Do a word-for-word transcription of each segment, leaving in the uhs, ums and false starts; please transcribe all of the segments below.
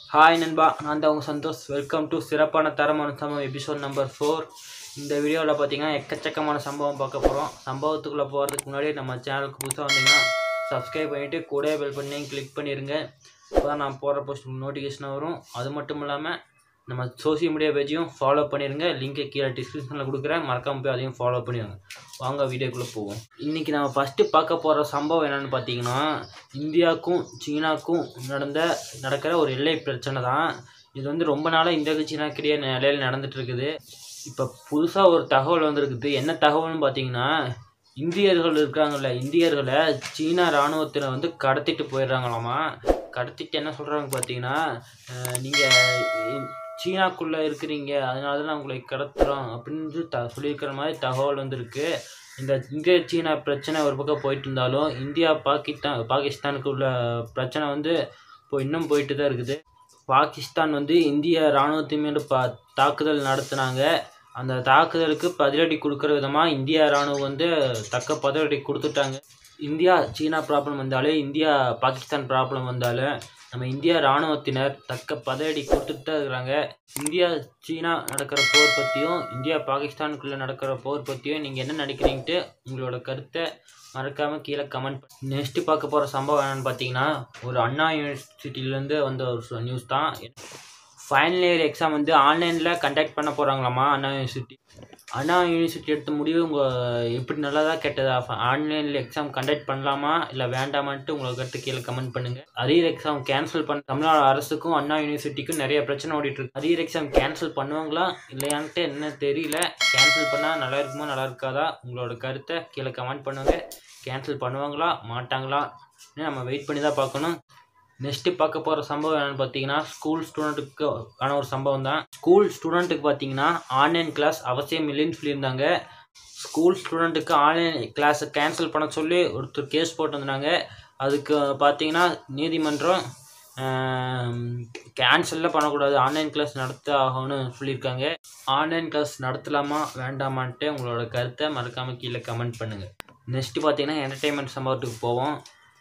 Hi நண்பா, நான் தான் உங்கள் சந்தோஷ். வெல்கம் டு சிறப்பான தரமான சம்பவம் எபிசோட் நம்பர் ஃபோர். இந்த வீடியோவில் பார்த்தீங்கன்னா எக்கச்சக்கமான சம்பவம் பார்க்க போகிறோம். சம்பவத்துக்குள்ளே போகிறதுக்கு முன்னாடி நம்ம சேனலுக்கு புதுசாக வந்தீங்கன்னா சப்ஸ்கிரைப் பண்ணிவிட்டு கூட பெல் பண்ணி கிளிக் பண்ணிடுங்க. அப்போ தான் நான் போகிற போஸ்ட் நோட்டிஃபிகேஷன் வரும். அது மட்டும் இல்லாமல் நம்ம சோசியல் மீடியா பேஜையும் ஃபாலோ பண்ணிடுங்க. லிங்கை கீழே டிஸ்கிரிப்ஷனில் கொடுக்குறேன், மறக்காமல் போய் அதையும் ஃபாலோ பண்ணிடுங்க. வாங்க வீடியோக்குள்ளே போவோம். இன்றைக்கி நம்ம ஃபஸ்ட்டு பார்க்க போகிற சம்பவம் என்னென்னு பார்த்தீங்கன்னா, இந்தியாவுக்கும் சீனாவுக்கும் நடந்த நடக்கிற ஒரு எல்லை பிரச்சனை தான். இது வந்து ரொம்ப நாளாக இந்தியாவுக்கு சீனாக்கிடையே நிலையில் நடந்துகிட்ருக்குது. இப்போ புதுசாக ஒரு தகவல் வந்துருக்குது. என்ன தகவல்னு பார்த்தீங்கன்னா, இந்தியர்கள் இருக்காங்கல்ல, இந்தியர்களை சீனா இராணுவத்தில் வந்து கடத்திட்டு போயிடுறாங்களாமா. கடத்திட்டு என்ன சொல்கிறாங்க பார்த்தீங்கன்னா, நீங்கள் சீனாக்குள்ளே இருக்கிறீங்க, அதனால தான் உங்களை கடத்துகிறோம் அப்படின்னு த சொல்லியிருக்கிற மாதிரி தகவல் வந்துருக்கு. இந்த இந்திய சீனா பிரச்சனை ஒரு பக்கம் போயிட்டு இருந்தாலும், இந்தியா பாகிஸ்தான் பாகிஸ்தானுக்கு உள்ள பிரச்சனை வந்து இப்போ இன்னும் போயிட்டு தான் இருக்குது. பாகிஸ்தான் வந்து இந்திய இராணுவத்தின் மீது பா தாக்குதல் நடத்தினாங்க. அந்த தாக்குதலுக்கு பதிலடி கொடுக்குற விதமாக இந்திய இராணுவம் வந்து தக்க பதிலடி கொடுத்துட்டாங்க. இந்தியா சீனா ப்ராப்ளம் வந்தாலே, இந்தியா பாகிஸ்தான் ப்ராப்ளம் வந்தாலும் நம்ம இந்தியா இராணுவத்தினர் தக்க பதிலடி கொடுத்துட்டு தான் இருக்கிறாங்க. இந்தியா சீனா நடக்கிற போர் பற்றியும் இந்தியா பாகிஸ்தானுக்குள்ளே நடக்கிற போர் பற்றியும் நீங்கள் என்ன நினைக்கிறீங்கன்ட்டு உங்களோட கருத்தை மறக்காமல் கீழே கமெண்ட் பண்ணி. நெக்ஸ்ட்டு பார்க்க போகிற சம்பவம் என்னென்னு பார்த்தீங்கன்னா, ஒரு அண்ணா யூனிவர்சிட்டியிலேருந்து வந்த ஒரு நியூஸ் தான். ஃபைனல் இயர் எக்ஸாம் வந்து ஆன்லைனில் கண்டக்ட் பண்ண போகிறாங்களாமா. அண்ணா யூனிவர்சிட்டி அண்ணா யூனிவர்சிட்டி எடுத்த முடிவு உங்கள் எப்படி நல்லதா கெட்டதா? ஆன்லைனில் எக்ஸாம் கண்டக்ட் பண்ணலாமா இல்லை வேண்டாமான்ட்டு உங்களை கருத்து கீழே கமெண்ட் பண்ணுங்கள். அரியர் எக்ஸாம் கேன்சல் பண்ண தமிழ்நாடு அரசுக்கும் அண்ணா யூனிவர்சிட்டிக்கும் நிறைய பிரச்சனை ஓடிட்டுருக்கு. அரியர் எக்ஸாம் கேன்சல் பண்ணுவாங்களா இல்லையான்ட்டு என்ன தெரியல. கேன்சல் பண்ணால் நல்லா இருக்குமா நல்லா இருக்காதா? உங்களோட கருத்தை கீழே கமெண்ட் பண்ணுங்கள். கேன்சல் பண்ணுவாங்களா மாட்டாங்களா நம்ம வெயிட் பண்ணி தான் பார்க்கணும். நெக்ஸ்ட்டு பார்க்க போகிற சம்பவம் என்னென்னு பார்த்தீங்கன்னா, ஸ்கூல் ஸ்டூடெண்ட்டுக்கு ஆன ஒரு சம்பவம் தான். ஸ்கூல் ஸ்டூடெண்ட்டுக்கு பார்த்தீங்கன்னா ஆன்லைன் கிளாஸ் அவசியம் இல்லைன்னு சொல்லியிருந்தாங்க. ஸ்கூல் ஸ்டூடெண்ட்டுக்கு ஆன்லைன் கிளாஸை கேன்சல் பண்ண சொல்லி ஒருத்தர் கேஸ் போட்டிருந்தாங்க. அதுக்கு பார்த்தீங்கன்னா நீதிமன்றம் கேன்சலில் பண்ணக்கூடாது, ஆன்லைன் கிளாஸ் நடத்த ஆகும்னு சொல்லியிருக்காங்க. ஆன்லைன் கிளாஸ் நடத்தலாமா வேண்டாமான்ட்டு உங்களோட கருத்தை மறக்காமல் கீழே கமெண்ட் பண்ணுங்கள். நெக்ஸ்ட்டு பார்த்தீங்கன்னா என்டர்டெயின்மெண்ட் சம்பவத்துக்கு போவோம்.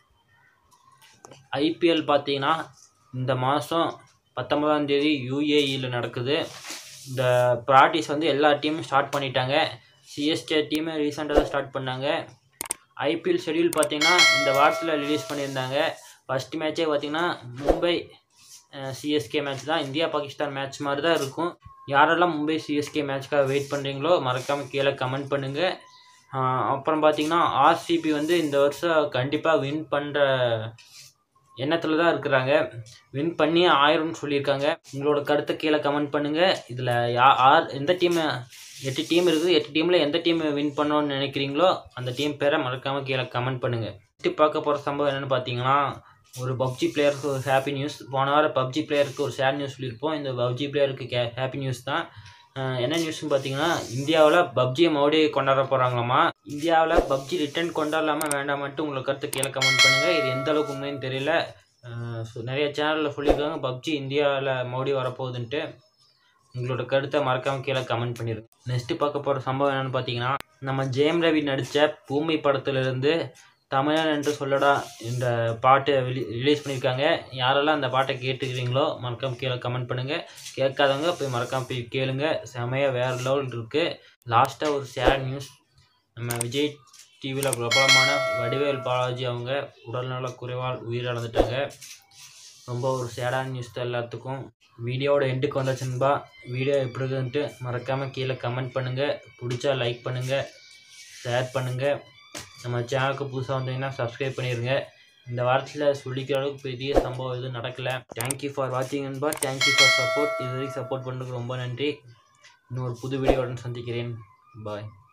ஐபிஎல் பார்த்தீங்கன்னா இந்த மாதம் பத்தொன்பதாம் தேதி யூஏஇயில் நடக்குது. இந்த ப்ராக்டிஸ் வந்து எல்லா டீமும் ஸ்டார்ட் பண்ணிட்டாங்க. சிஎஸ்கே டீமு ரீசெண்டாக தான் ஸ்டார்ட் பண்ணாங்க. ஐபிஎல் ஷெடியூல் பார்த்தீங்கன்னா இந்த வாரத்தில் ரிலீஸ் பண்ணியிருந்தாங்க. ஃபஸ்ட்டு மேட்சே பார்த்தீங்கன்னா மும்பை சிஎஸ்கே மேட்ச் தான். இந்தியா பாகிஸ்தான் மேட்ச் மாதிரி தான் இருக்கும். யாரெல்லாம் மும்பை சிஎஸ்கே மேட்ச்க்காக வெயிட் பண்ணுறீங்களோ மறக்காமல் கீழே கமெண்ட் பண்ணுங்கள். அப்புறம் பார்த்தீங்கன்னா ஆர்சிபி வந்து இந்த வருஷம் கண்டிப்பாக வின் பண்ணுற எண்ணத்தில் தான் இருக்கிறாங்க. வின் பண்ணி ஆயிரும்னு சொல்லியிருக்காங்க. உங்களோட கருத்தை கீழே கமெண்ட் பண்ணுங்கள். இதில் யா ஆர் எந்த டீமு எட்டு டீம் இருக்குது, எட்டு டீமில் எந்த டீம் வின் பண்ணணும்னு நினைக்கிறீங்களோ அந்த டீம் பேரை மறக்காமல் கீழே கமெண்ட் பண்ணுங்கள். நெக்ஸ்ட்டு பார்க்க போகிற சம்பவம் என்னென்னு பார்த்தீங்கன்னா, ஒரு பப்ஜி பிளேயருக்கு ஒரு ஹாப்பி நியூஸ். போன வாரம் பப்ஜி பிளேயருக்கு ஒரு சேட் நியூஸ் சொல்லியிருப்போம். இந்த பப்ஜி பிளேயருக்கு கே ஹாப்பி நியூஸ் தான். என்ன நியூஸ்னு பார்த்தீங்கன்னா, இந்தியாவில் பப்ஜியை மறுபடியும் கொண்டாட போகிறாங்களாமா. இந்தியாவில் பப்ஜி ரிட்டர்ன் கொண்டாடலாமா வேண்டாமான்ட்டு உங்களை கருத்து கீழே கமெண்ட் பண்ணுங்கள். இது எந்த அளவுக்கு உண்மைன்னு தெரியல. ஸோ நிறைய சேனலில் சொல்லியிருக்காங்க பப்ஜி இந்தியாவில் மறுபடியும் வரப்போகுதுன்ட்டு. உங்களோட கருத்தை மறக்காமல் கீழே கமெண்ட் பண்ணிடுங்க. நெக்ஸ்ட்டு பார்க்க போகிற சம்பவம் என்னென்னு பார்த்தீங்கன்னா, நம்ம ஜெயம் ரவி நடித்த பூமி படத்துலேருந்து தமிழன் என்று சொல்லடா இந்த பாட்டை வெளி ரிலீஸ் பண்ணியிருக்காங்க. யாரெல்லாம் அந்த பாட்டை கேட்டுக்கிறீங்களோ மறக்காமல் கீழே கமெண்ட் பண்ணுங்கள். கேட்காதவங்க போய் மறக்காமல் போய் கேளுங்க. செமையாக வேறு லெவல் இருக்குது. லாஸ்ட்டாக ஒரு சேட் நியூஸ். நம்ம விஜய் டிவியில் பிரபலமான வடிவேல் பாலாஜி அவங்க உடல்நல குறைவால் உயிரிழந்துட்டாங்க. ரொம்ப ஒரு சேடான நியூஸ் தான் எல்லாத்துக்கும். வீடியோவோட எண்டுக்கு வந்தாச்சுன்பா. வீடியோ எப்படி இருக்குன்ட்டு மறக்காமல் கீழே கமெண்ட் பண்ணுங்கள். பிடிச்சா லைக் பண்ணுங்கள், ஷேர் பண்ணுங்கள். நம்ம சேனலுக்கு புதுசாக வந்தீங்கன்னா சப்ஸ்கிரைப் பண்ணிடுங்க. இந்த வாரத்தில் சொல்லிக்கிற அளவுக்கு பெரிய சம்பவம் எதுவும் நடக்கலை. தேங்க்யூ ஃபார் வாட்சிங் நண்பா. Thank you for support. இது வரைக்கும் சப்போர்ட் பண்ணுறதுக்கு ரொம்ப நன்றி. இன்னொரு புது வீடியோவுடன் சந்திக்கிறேன். பாய்.